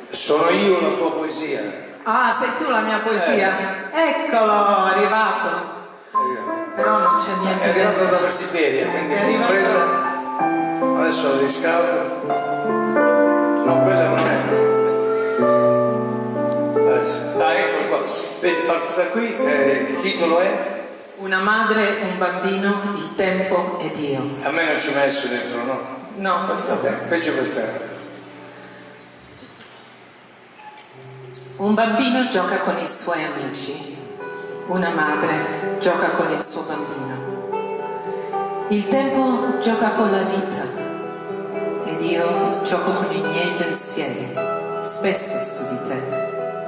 Sono io la tua poesia. Ah, sei tu la mia poesia? Eccolo, è arrivato. Però non c'è niente. È arrivato dalla Siberia, quindi è con fredda. Adesso lo riscaldo. No, quella non è. Dai, ecco qua. Vedi, parto da qui. Il titolo è Una madre, un bambino, il tempo e Dio. A me non ci ho messo dentro, no? No. Vabbè, peggio per te. Un bambino gioca con i suoi amici, una madre gioca con il suo bambino. Il tempo gioca con la vita ed io gioco con i miei pensieri, spesso su di te.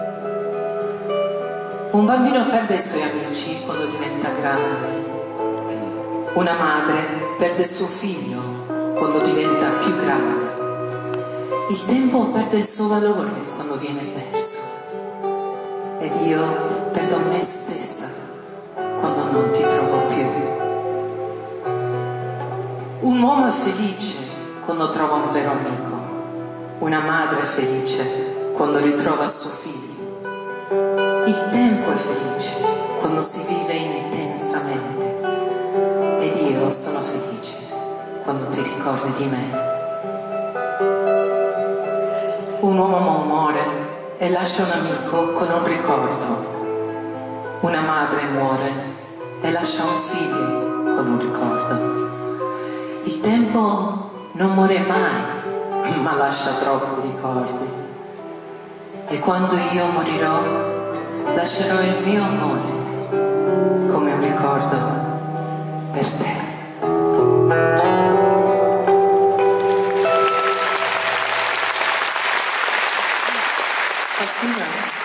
Un bambino perde i suoi amici quando diventa grande. Una madre perde suo figlio quando diventa più grande. Il tempo perde il suo valore quando viene perso. Ed io perdo me stessa quando non ti trovo più. Un uomo è felice quando trova un vero amico. Una madre è felice quando ritrova suo figlio. Il tempo è felice quando si vive intensamente. Ed io sono felice quando ti ricordi di me. Un uomo muore e lascia un amico con un ricordo. Una madre muore e lascia un figlio con un ricordo. Il tempo non muore mai, ma lascia troppi ricordi. E quando io morirò, lascerò il mio amore come un ricordo per te. Спасибо.